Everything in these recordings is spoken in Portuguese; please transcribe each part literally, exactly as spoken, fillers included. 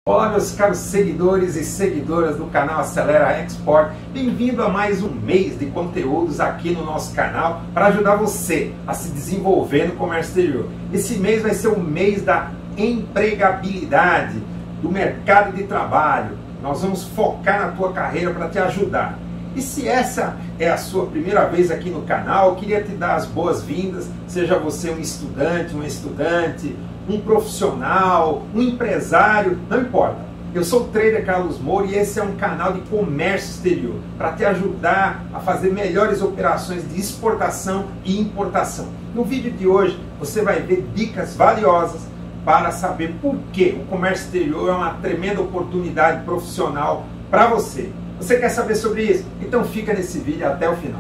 Olá, meus caros seguidores e seguidoras do canal Acelera Export. Bem-vindo a mais um mês de conteúdos aqui no nosso canal para ajudar você a se desenvolver no comércio exterior. Esse mês vai ser o mês da empregabilidade, do mercado de trabalho. Nós vamos focar na tua carreira para te ajudar. E se essa é a sua primeira vez aqui no canal, eu queria te dar as boas-vindas, seja você um estudante, um estudante, um profissional, um empresário, não importa. Eu sou o Trader Carlos Moura e esse é um canal de comércio exterior para te ajudar a fazer melhores operações de exportação e importação. No vídeo de hoje você vai ver dicas valiosas para saber por que o comércio exterior é uma tremenda oportunidade profissional para você. Você quer saber sobre isso? Então fica nesse vídeo até o final.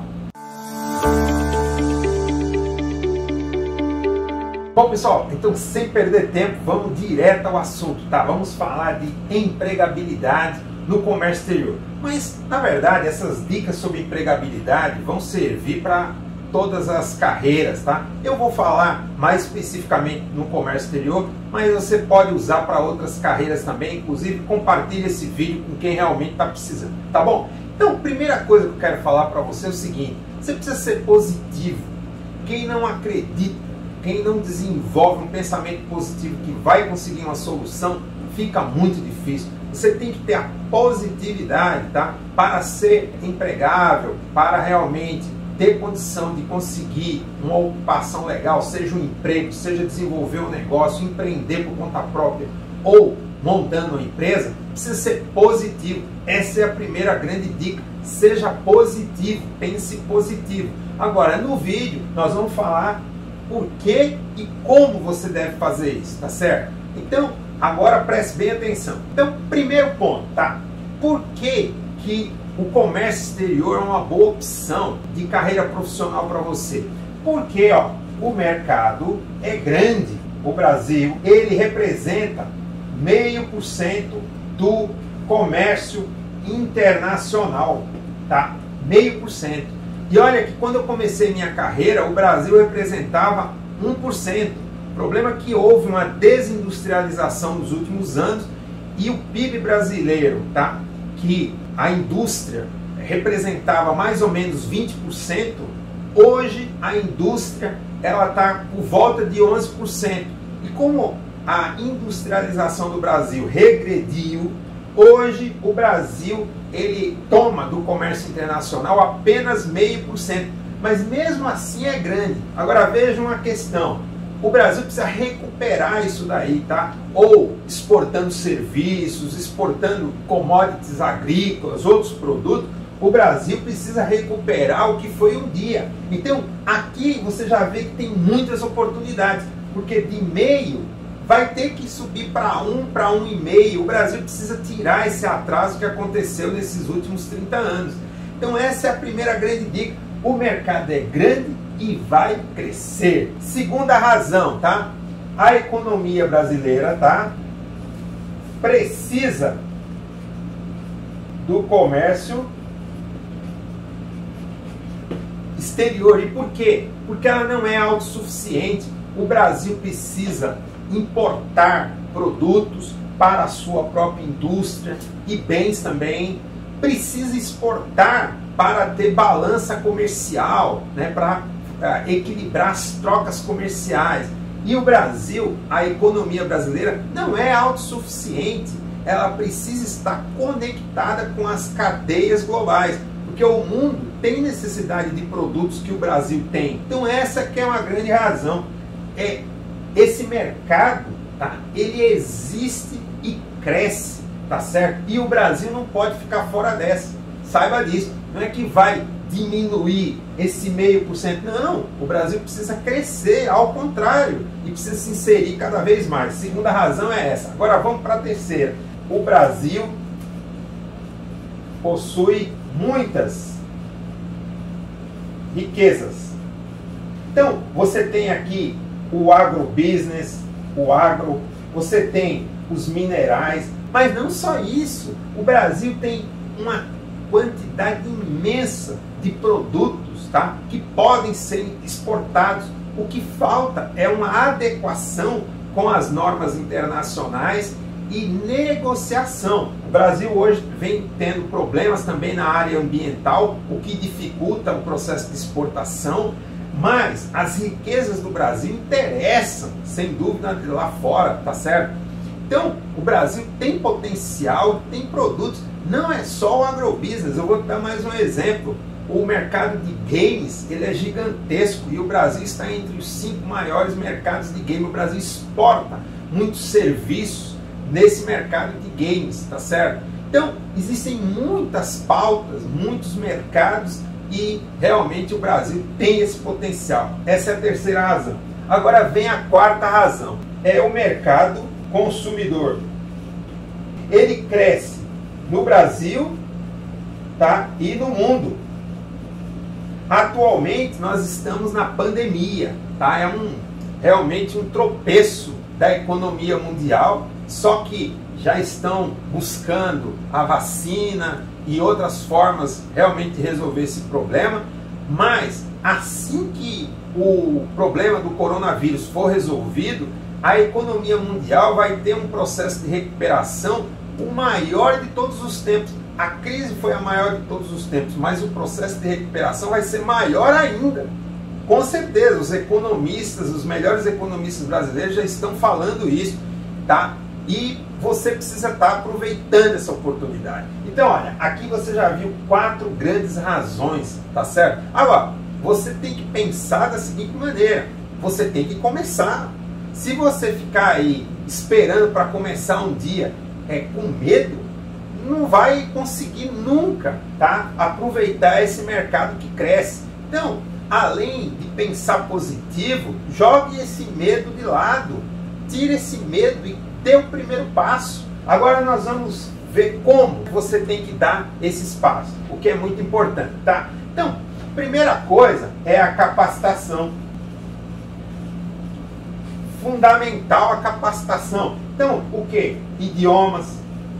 Bom, pessoal, então sem perder tempo, vamos direto ao assunto, tá? Vamos falar de empregabilidade no comércio exterior. Mas, na verdade, essas dicas sobre empregabilidade vão servir para todas as carreiras, tá? Eu vou falar mais especificamente no comércio exterior, mas você pode usar para outras carreiras também. Inclusive, compartilhe esse vídeo com quem realmente está precisando, tá bom? Então, a primeira coisa que eu quero falar para você é o seguinte: você precisa ser positivo. Quem não acredita, quem não desenvolve um pensamento positivo que vai conseguir uma solução, fica muito difícil. Você tem que ter a positividade, tá? Para ser empregável, para realmente ter condição de conseguir uma ocupação legal, seja um emprego, seja desenvolver um negócio, empreender por conta própria ou montando uma empresa, precisa ser positivo. Essa é a primeira grande dica. Seja positivo, pense positivo. Agora, no vídeo, nós vamos falar por que e como você deve fazer isso, tá certo? Então, agora preste bem atenção. Então, primeiro ponto, tá? Por que que o comércio exterior é uma boa opção de carreira profissional para você? Porque, ó, o mercado é grande. O Brasil, ele representa meio por cento do comércio internacional, tá? Meio por cento. E olha que quando eu comecei minha carreira, o Brasil representava um por cento. O problema é que houve uma desindustrialização nos últimos anos e o P I B brasileiro, tá? Que a indústria representava mais ou menos vinte por cento, hoje a indústria ela está por volta de onze por cento. E como a industrialização do Brasil regrediu, hoje o Brasil ele toma do comércio internacional apenas meio por cento, mas mesmo assim é grande. Agora veja uma questão: o Brasil precisa recuperar isso daí, tá? Ou exportando serviços, exportando commodities agrícolas, outros produtos. O Brasil precisa recuperar o que foi um dia. Então aqui você já vê que tem muitas oportunidades, porque de meio vai ter que subir para um, para um e meio. O Brasil precisa tirar esse atraso que aconteceu nesses últimos trinta anos. Então essa é a primeira grande dica. O mercado é grande e vai crescer. Segunda razão, tá? A economia brasileira, tá? Precisa do comércio exterior. E por quê? Porque ela não é autossuficiente. O Brasil precisa importar produtos para a sua própria indústria e bens também. Precisa exportar para ter balança comercial, né, para uh, equilibrar as trocas comerciais. E o Brasil, a economia brasileira, não é autossuficiente. Ela precisa estar conectada com as cadeias globais, porque o mundo tem necessidade de produtos que o Brasil tem. Então essa que é uma grande razão. É Esse mercado, tá? Ele existe e cresce, tá certo? E o Brasil não pode ficar fora dessa. Saiba disso. Não é que vai diminuir esse meio por cento. Não, o Brasil precisa crescer, ao contrário, e precisa se inserir cada vez mais. Segunda razão é essa. Agora vamos para a terceira. O Brasil possui muitas riquezas. Então, você tem aqui o agrobusiness, o agro, você tem os minerais, mas não só isso. O Brasil tem uma quantidade imensa de produtos, tá, que podem ser exportados. O que falta é uma adequação com as normas internacionais e negociação. O Brasil hoje vem tendo problemas também na área ambiental, o que dificulta o processo de exportação, mas as riquezas do Brasil interessam, sem dúvida, lá fora, tá certo? Então, o Brasil tem potencial, tem produtos, não é só o agrobusiness. Eu vou dar mais um exemplo. O mercado de games, ele é gigantesco e o Brasil está entre os cinco maiores mercados de game. O Brasil exporta muitos serviços nesse mercado de games, tá certo? Então, existem muitas pautas, muitos mercados e realmente o Brasil tem esse potencial. Essa é a terceira razão. Agora vem a quarta razão, é o mercado consumidor. Ele cresce no Brasil, tá? E no mundo. Atualmente nós estamos na pandemia, tá? É um, realmente um tropeço da economia mundial, só que já estão buscando a vacina e outras formas realmente de resolver esse problema, mas assim que o problema do coronavírus for resolvido, a economia mundial vai ter um processo de recuperação o maior de todos os tempos. A crise foi a maior de todos os tempos, mas o processo de recuperação vai ser maior ainda. Com certeza, os economistas, os melhores economistas brasileiros já estão falando isso, tá? E você precisa estar aproveitando essa oportunidade. Então, olha, aqui você já viu quatro grandes razões, tá certo? Agora, você tem que pensar da seguinte maneira, você tem que começar. Se você ficar aí esperando para começar um dia é, com medo, não vai conseguir nunca, tá? Aproveitar esse mercado que cresce. Então, além de pensar positivo, jogue esse medo de lado, tire esse medo e dê o primeiro passo. Agora nós vamos ver como você tem que dar esses passos, o que é muito importante, tá? Então, primeira coisa é a capacitação. Fundamental a capacitação. Então, o que? Idiomas.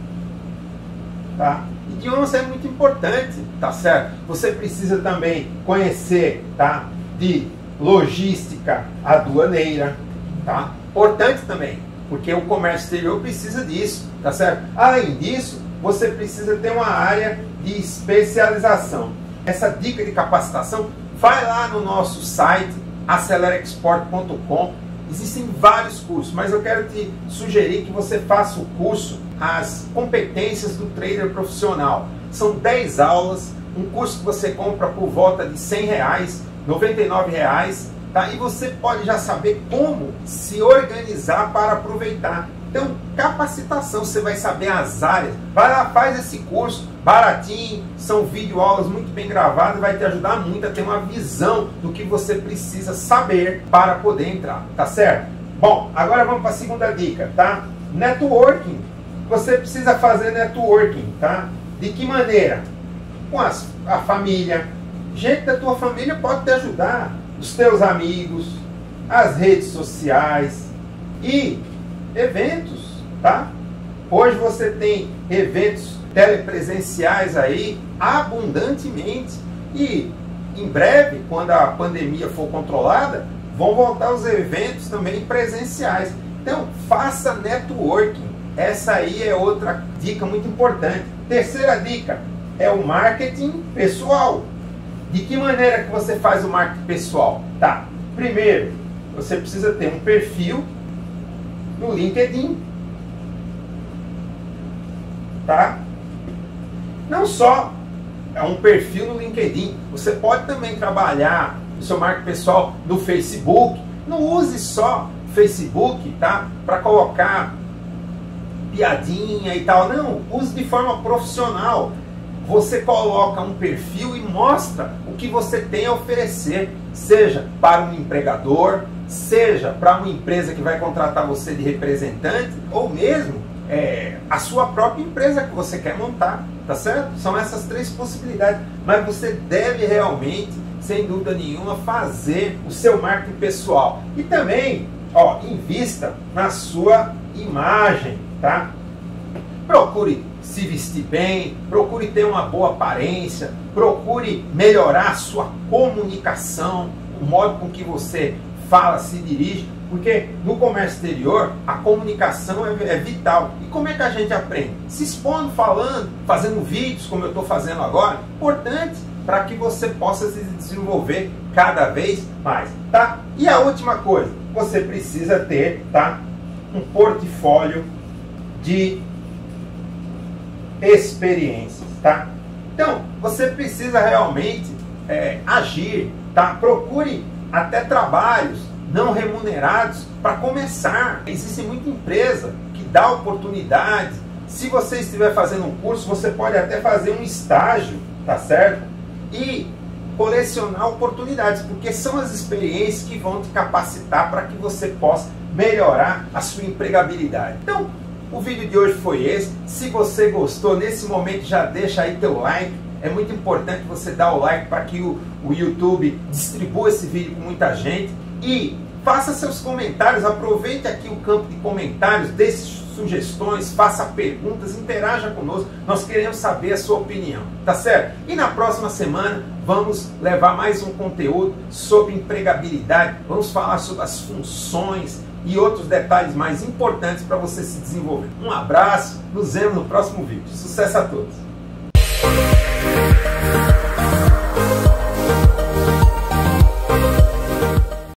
Tá? Idiomas é muito importante, tá certo? Você precisa também conhecer, tá? De logística aduaneira, tá? Importante também, porque o comércio exterior precisa disso, tá certo? Além disso, você precisa ter uma área de especialização. Essa dica de capacitação, vai lá no nosso site acelera export ponto com. Existem vários cursos, mas eu quero te sugerir que você faça o curso As Competências do Trader Profissional. São dez aulas, um curso que você compra por volta de cem reais, noventa e nove reais, tá? E você pode já saber como se organizar para aproveitar. Então, capacitação, você vai saber as áreas. Vai lá, faz esse curso, baratinho, são videoaulas muito bem gravadas, vai te ajudar muito a ter uma visão do que você precisa saber para poder entrar, tá certo? Bom, agora vamos para a segunda dica, tá? Networking. Você precisa fazer networking, tá? De que maneira? Com as, a família. Gente da tua família pode te ajudar. Os teus amigos, as redes sociais e eventos, tá? Hoje você tem eventos telepresenciais aí abundantemente e em breve, quando a pandemia for controlada, vão voltar os eventos também presenciais. Então, faça networking. Essa aí é outra dica muito importante. Terceira dica é o marketing pessoal. De que maneira que você faz o marketing pessoal? Tá. Primeiro, você precisa ter um perfil no LinkedIn, tá? Não só é um perfil no LinkedIn, você pode também trabalhar o seu marketing pessoal no Facebook. Não use só Facebook, tá? Para colocar piadinha e tal. Não, use de forma profissional. Você coloca um perfil e mostra o que você tem a oferecer, seja para um empregador, seja para uma empresa que vai contratar você de representante, ou mesmo é, a sua própria empresa que você quer montar, tá certo? São essas três possibilidades, mas você deve realmente, sem dúvida nenhuma, fazer o seu marketing pessoal. E também, ó, invista na sua imagem, tá? Procure se vestir bem, procure ter uma boa aparência, procure melhorar a sua comunicação, o modo com que você fala, se dirige, Porque no comércio exterior a comunicação é, é vital. E como é que a gente aprende? Se expondo, falando, fazendo vídeos como eu estou fazendo agora, importante para que você possa se desenvolver cada vez mais, tá? E a última coisa, você precisa ter, tá, um portfólio de experiências, tá? Então, você precisa realmente é, agir, tá? Procure até trabalhos não remunerados para começar. Existe muita empresa que dá oportunidade. Se você estiver fazendo um curso, você pode até fazer um estágio, tá certo? E colecionar oportunidades, porque são as experiências que vão te capacitar para que você possa melhorar a sua empregabilidade. Então, o vídeo de hoje foi esse. Se você gostou, nesse momento já deixa aí teu like. É muito importante você dar o like para que o, o YouTube distribua esse vídeo com muita gente. E faça seus comentários, aproveite aqui o campo de comentários, deixe sugestões, faça perguntas, interaja conosco. Nós queremos saber a sua opinião, tá certo? E na próxima semana vamos levar mais um conteúdo sobre empregabilidade. Vamos falar sobre as funções e outros detalhes mais importantes para você se desenvolver. Um abraço, nos vemos no próximo vídeo. Sucesso a todos!